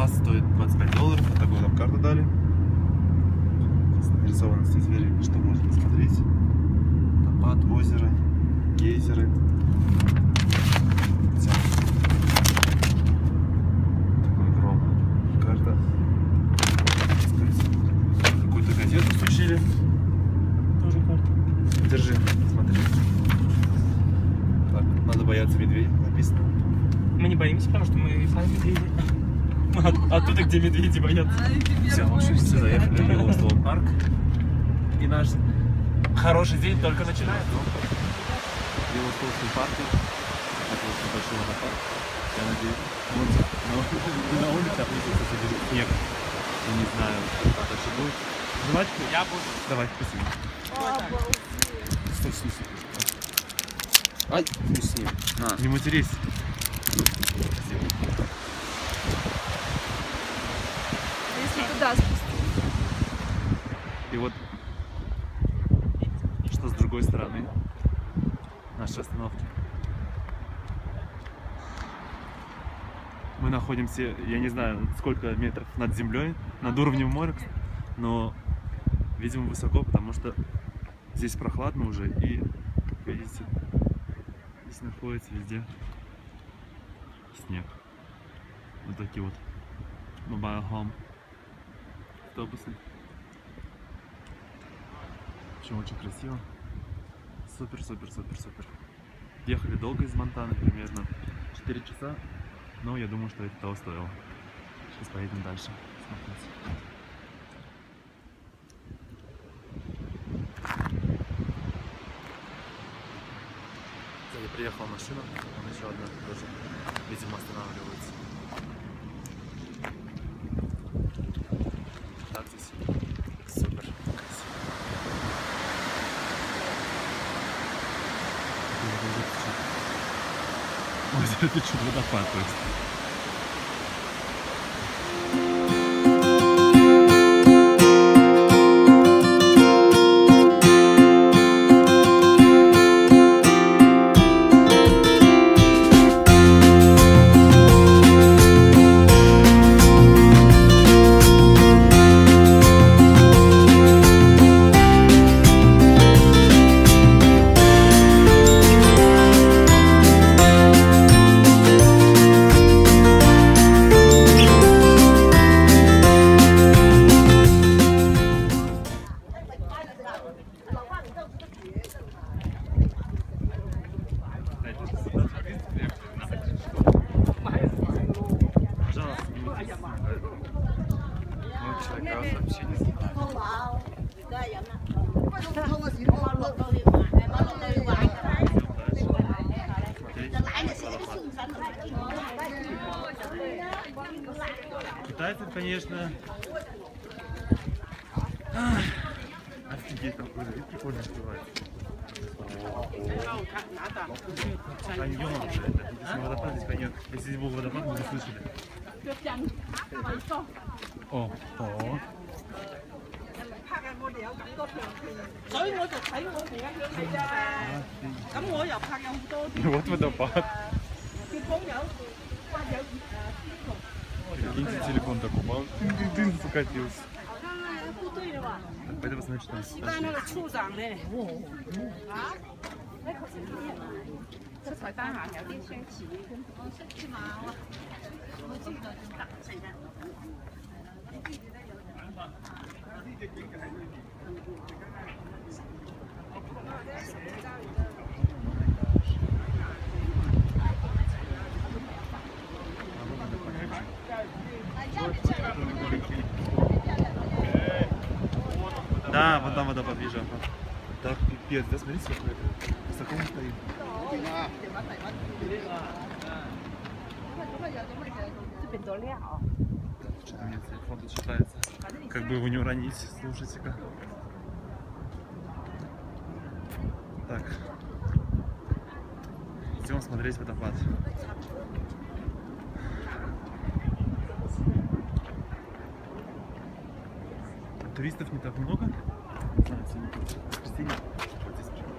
Пас стоит $25. Вот такую нам карту дали. Нарисовано здесь, что можно посмотреть. Водопад, озеро, гейзеры. Такая огромная карта. Какую-то газету сучили. Тоже карта. Держи, смотри. Так, надо бояться медведей, написано. Мы не боимся, потому что мы сами медведи. Оттуда, где медведи боятся. Все, в общем, все заехали в Йеллоустоун парк. И наш хороший день только начинается. В Йеллоустоунском парке. Это очень большой водопад. Я надеюсь, вот на улице опустится снег. Я не знаю, как дальше будет. Давай, Я буду. давай, спасибо. Стой, стой, стой. Ай, усни. На. Не матерись. Спасибо. Если туда спуститься. И вот, что с другой стороны нашей остановки. Мы находимся, я не знаю, сколько метров над землей, над уровнем моря, но, видимо, высоко, потому что здесь прохладно уже, и, как видите, здесь находится везде снег. Вот такие вот Mobile Home автобусы. В общем, очень красиво. Супер, супер, супер, супер. Ехали долго из Монтаны, примерно 4 часа, но я думаю, что это того стоило. Сейчас поедем дальше смотреть. Сзади приехала машина, там еще одна тоже, видимо, останавливается. Так здесь супер красиво. Озеро течет, водопад, то есть. Китайцев, конечно. Офигеть, какой вид прикольно открывается. Каньон же это. Если водопад, здесь каньон. Если здесь был водопад, мы бы слышали. О, о. 所以我就睇我而家樣嚟啫。咁我又拍有好多啲。 Вот водопад. 啲工友發有 Прикиньте, телефон так упал. Тын-тын-тын, покатился. 部隊啦話。 Пойдем посмотрим, что там. 是班那個處長咧。嚇？ 出菜單行有啲相似，我識啫嘛，我知道點特成日。 Да, вон там водопад, вижу. Так, пипец, да, смотрите, сколько это. Высоко мы стоим. Что-то у меня телефон тут считается. Как бы его не уронить, слушайте-ка. Так. Идем смотреть водопад. Туристов не так много. Не знаю, сегодня воскресенье. Вот здесь прям.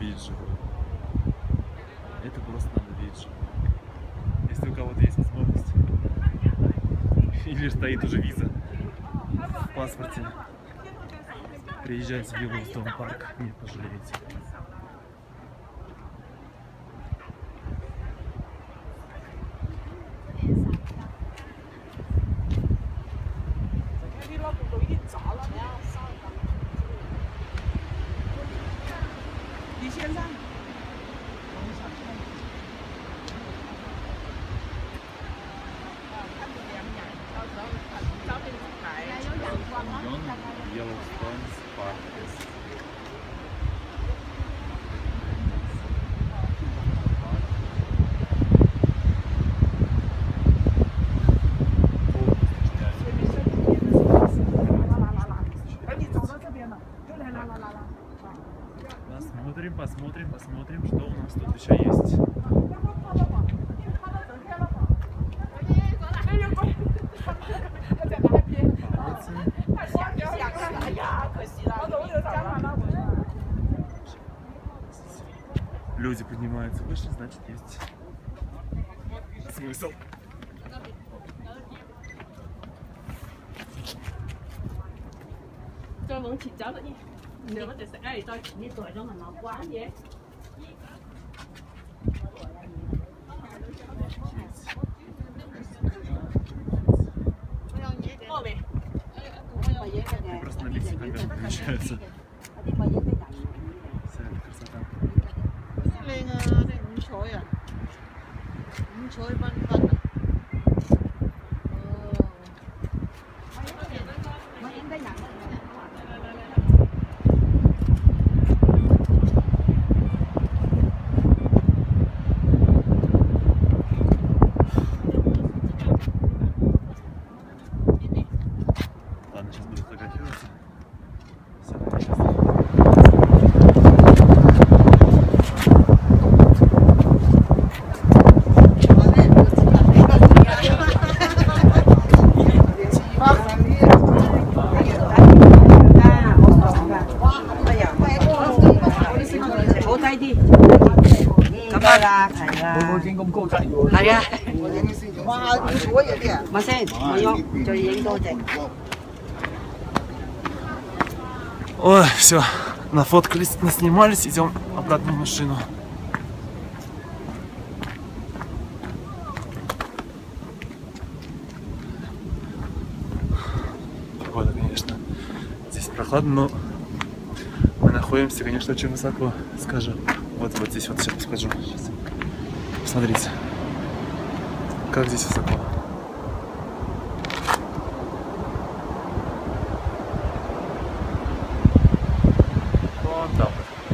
видеть живое. Это просто надо видеть живое. Если у кого-то есть возможность, или стоит уже виза в паспорте, приезжайте в Йеллоустоун парк, не пожалеете. Йеллоустоун парк. Посмотрим, что у нас тут еще есть. Люди поднимаются выше, значит есть смысл. Просто на лице камеры помещаются. Вся эта красота. Ладно, сейчас буду фотографироваться. Все, сейчас. Ой, все, нафоткались, наснимались, идем обратно в машину. Погода, конечно, здесь прохладно, но мы находимся, конечно, очень высоко, скажу. Вот здесь вот сейчас покажу. Сейчас. Посмотрите, как здесь высоко. Вон там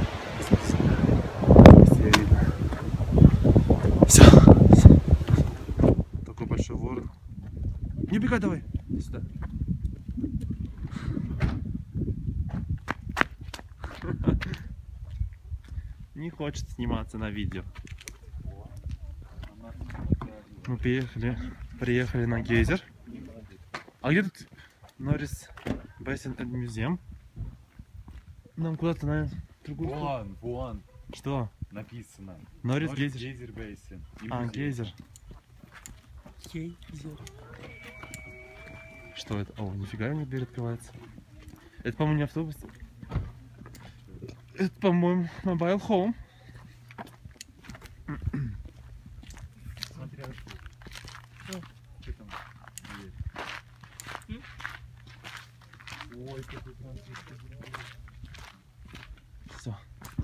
вот. Здесь видно. Все. Такой большой ворон. Не убегай, давай. Иди сюда. Не хочет сниматься на видео. Мы приехали на гейзер. А где тут Норрис Бейсин энд Музеум? Нам куда-то на другую. Вон. Что? Написано. Норрис гейзер. Гейзер Бейсин. А, гейзер. Что это? О, нифига, у них дверь открывается. Это, по-моему, не автобус. Это, по-моему, Mobile Home. Смотри, что там? Ой, какой французский. Все.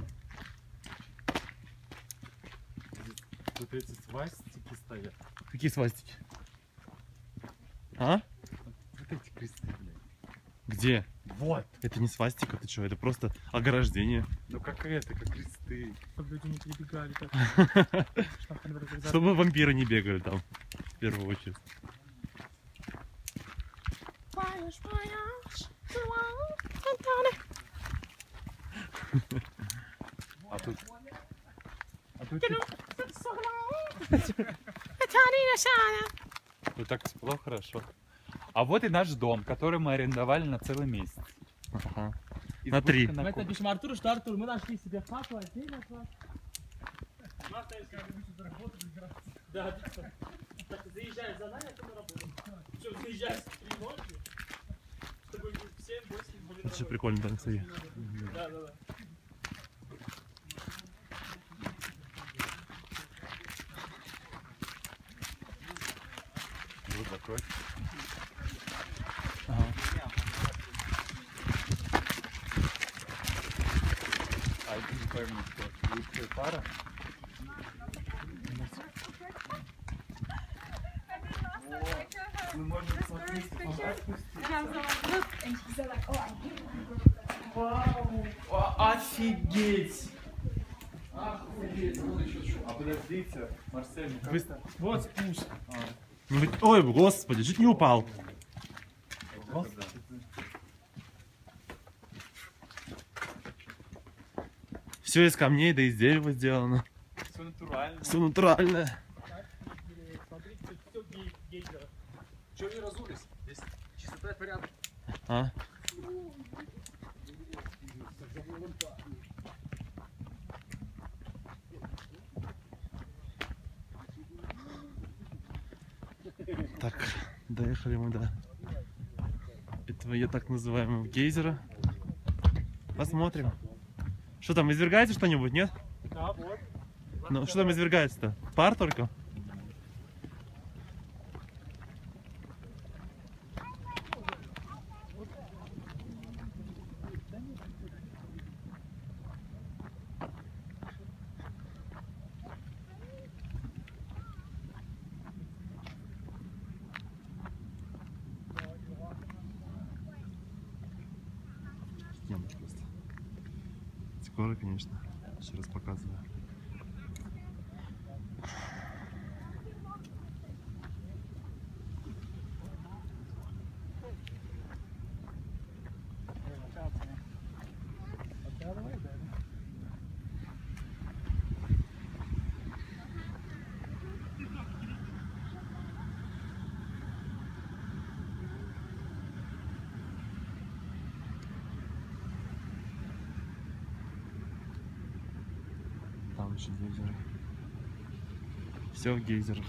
Тут эти свастики стоят. Какие свастики? А? Вот эти кресты, блядь. Где? Вот. Это не свастика, ты что? Это просто ограждение. Ну как это, как кресты. Чтобы люди не перебегали так. Чтобы вампиры не бегали там, в первую очередь. А тут... Вот так тепло, хорошо. А вот и наш дом, который мы арендовали на целый месяц. Ага. На 3. Мы это пишем Артуру, что Артур, мы нашли себе хату, отдельно класс. Да, так заезжаешь за нами, а ты на работу. Причем заезжаешь в 3 ночи, чтобы в 7-8 были на Это прикольно, да, кстати. Да. Вот такой. А это не пойму, что лучшая пара. Мы можем смотреть Офигеть! А подождите, Марсель, Быстро. Вот спуск. Ой, господи, чуть не упал. Все из камней, да из дерева сделано. все натурально. Все натуральное. Смотрите, все гейзер. Чего не разулись? Здесь чистота и порядок. А? Так, доехали мы до этого, я так называемого гейзера. Посмотрим. Что там, извергается что-нибудь, нет? Да, вот. Ну, что там извергается-то? Пар только? Офигенно просто. Скоро, конечно. Еще раз показываю. Там еще гейзеры. Все в гейзерах.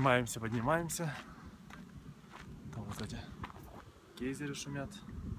поднимаемся. Там вот эти гейзеры шумят.